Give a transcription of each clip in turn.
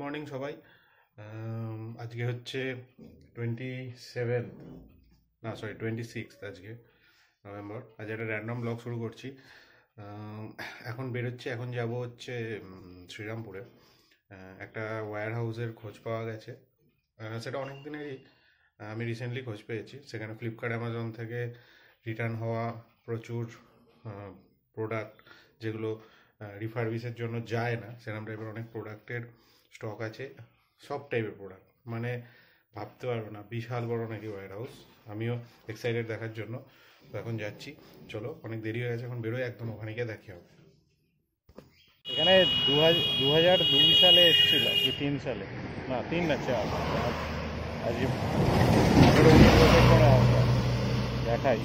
Morning সবাই। আজকে হচ্ছে 27 না সরি 26 আজকে নভেম্বর। আজ একটা র্যান্ডম ব্লগ শুরু করছি। এখন বেরোচ্ছি, এখন যাব হচ্ছে শ্রীরামপুরে। একটা ওয়্যার হাউসের খোঁজ পাওয়া গেছে, সেটা অনেক দিনেরই। আমি রিসেন্টলি খোঁজ পেয়েছি। সেখানে ফ্লিপকার্ট অ্যামাজন থেকে রিটার্ন হওয়া প্রচুর প্রোডাক্ট, যেগুলো রিফারবিশের জন্য যায় না, সেরকম টাইপের অনেক প্রোডাক্টের স্টক আছে। সব টাইপের প্রোডাক্ট, মানে ভাবতে পারবো না, বিশাল বড় নাকি ওয়্যার হাউস। আমিও এক্সাইটেড দেখার জন্য। তো এখন যাচ্ছি, চলো, অনেক দেরি হয়ে গেছে, এখন বেরোয়, একদম ওখানে গিয়ে দেখা হবে। এখানে 2002 সালে এসেছিল কি 3 সালে, না 3 না 4, আজ 19 বছর পরে দেখাই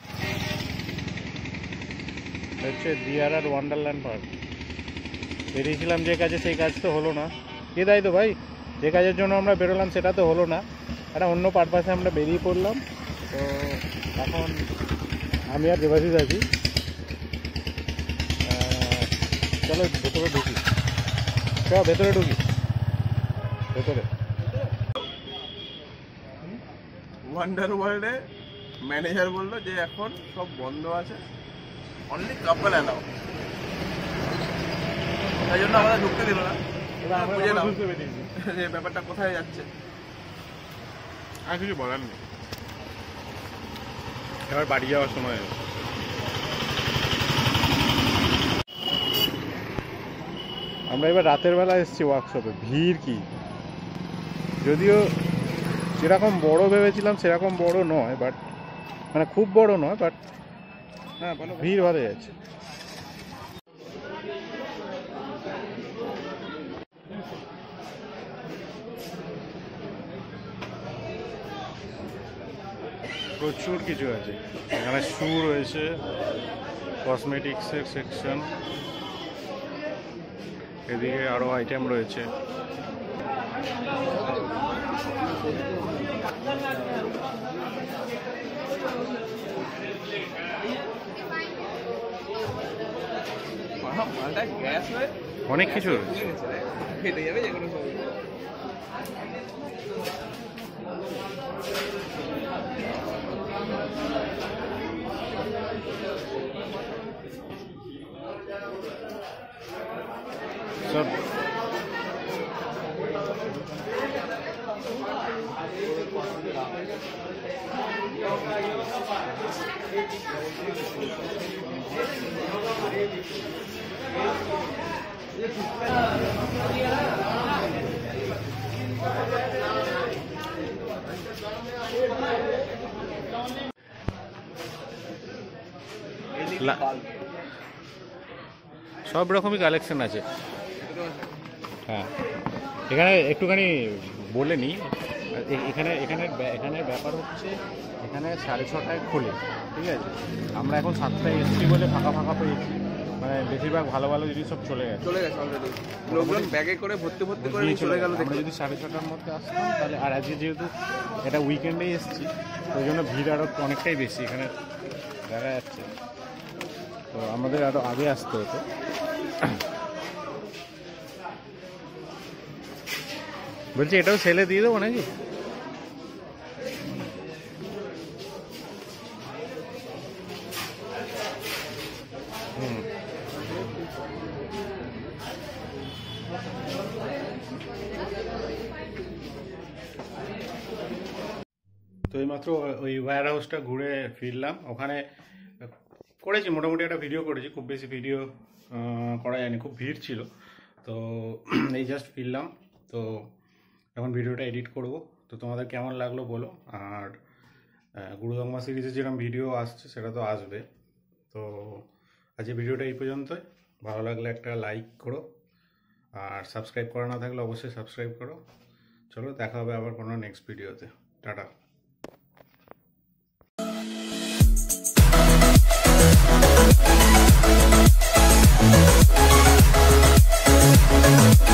হচ্ছে ডিআরআর ওয়ান্ডারল্যান্ড পার্ক। বেরিয়েছিলাম যে কাজে, সেই কাজ তো হলো না। কি তাই তো ভাই, যে কাজের জন্য আমরা বেরোলাম সেটা তো হলো না, একটা অন্য পারপাসে আমরা বেরিয়ে পড়লাম। তো এখন আমি আর দেবাশিস আছি। চলো ভেতরে ঢুকি, ভেতরে ঢুকি, ভেতরে। ওয়ান্ডার ওয়ার্ল্ডে ম্যানেজার বললো যে এখন সব বন্ধ আছে, অনলি কাপল অ্যালাউ। তাই জন্য আমাদের ঢুকতে দিল না। বুঝলাম যে ব্যাপারটা কোথায় যাচ্ছে। আর কিছু বলার নেই, এবার বাড়ি যাওয়ার সময়। আমরা এবার রাতের বেলা এসেছি ওয়ার্কশপে। ভিড় কি, যদিও যেরকম বড় ভেবেছিলাম সেরকম বড় নয়, বাট মানে খুব বড় নয়, বাট হ্যাঁ ভিড় ভালো যাচ্ছে। প্রচুর কিছু আছে এখানে। শু রয়েছে, কসমেটিক্সের সেকশন, এদিকে আরো আইটেম রয়েছে। অনেক কিছু রয়েছে। ফেটে যাবে যেগুলো। সব সব রকমই কালেকশন আছে। হ্যাঁ, এখানে একটুখানি বলে নিই, এখানে এখানে এখানে ব্যাপার হচ্ছে, এখানে 6:30টায় খোলে, ঠিক আছে। আমরা এখন 7টায় এসেছি বলে ফাঁকা ফাঁকা পেয়েছি, মানে বেশিরভাগ ভালো ভালো জিনিস সব চলে গেছে অলরেডি। লোকজন ব্যাগে করে ভর্তি করে চলে গেল। আমরা যদি 6:30টার মধ্যে আসতাম তাহলে, আর আজকে যেহেতু এটা উইকেন্ডেই এসেছি, ওই জন্য ভিড় আরও অনেকটাই বেশি এখানে দেখা যাচ্ছে। তো আমাদের আরও আগে আসতে হতো। বলছি এটাও সেলে দিয়ে দেবো নাকি? তো এইমাত্র ওই ওয়্যার হাউসটা ঘুরে ফিরলাম। ওখানে করেছি মোটামুটি একটা ভিডিও করেছি, খুব বেশি ভিডিও করা যায়নি, খুব ভিড় ছিল। তো এই জাস্ট ফিরলাম, তো এখন ভিডিওটা এডিট করব। তো তোমাদের কেমন লাগলো বলো। আর গুরুদংমা সিরিজের যেরকম ভিডিও আসছে সেটা তো আসবে। তো আজকে ভিডিওটা এই পর্যন্তই। ভালো লাগলে একটা লাইক করো, আর সাবস্ক্রাইব করা না থাকলে অবশ্যই সাবস্ক্রাইব করো। চলো, দেখা হবে আবার কোনো নেক্সট ভিডিওতে। টাটা।